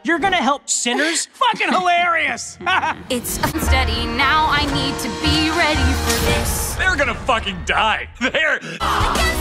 You're gonna help sinners? Fucking hilarious! It's unsteady now. I need to be ready for this. They're gonna fucking die. They're...